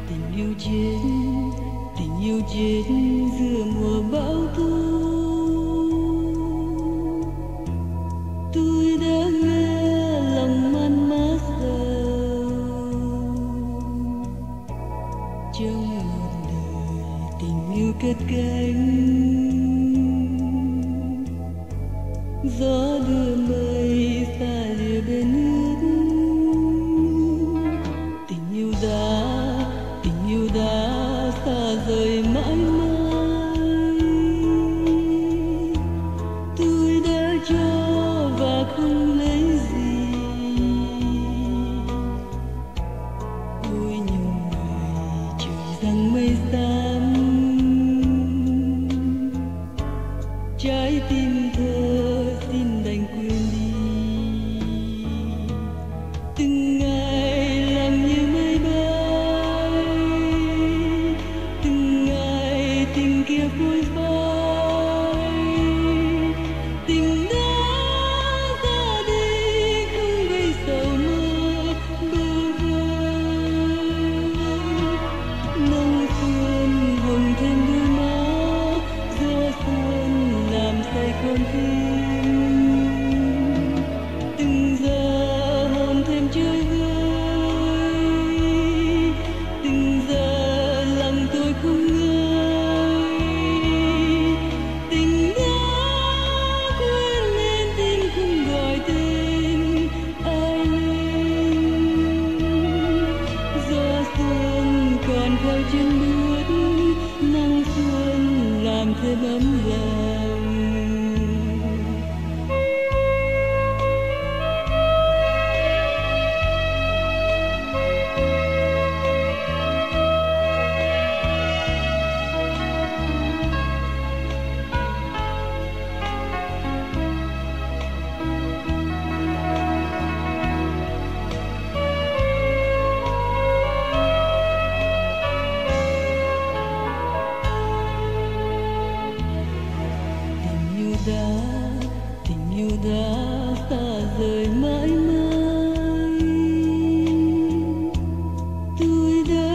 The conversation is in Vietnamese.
tình yêu chết giữa mùa bão tố. Tôi đã nghe lòng man mác sầu trong một đời tình yêu cất cánh. Gió đưa mây xa lìa bên nước, tình yêu đã xa rời mãi mãi. Tôi đã cho và không lấy gì. Ôi nhiều ngày trời giăng mây xám, trái tim thơ xin đành quên đi. Từng ngày lặng như mây bay, từng ngày tình kia phôi phai. Tình đã ra đi không gây sầu mơ bơ vơ. Nắng xuân hồng thêm đôi má, gió xuân làm say con tim. Từng giờ hồn thêm chơi vơi, từng giờ lòng tôi không ngơi. Tình đã quên lên tim không gọi tên ai lên. Gió xuân còn theo chân bước, nắng xuân làm thêm ấm lòng. Tình yêu đã xa rời mãi mãi. Tôi đã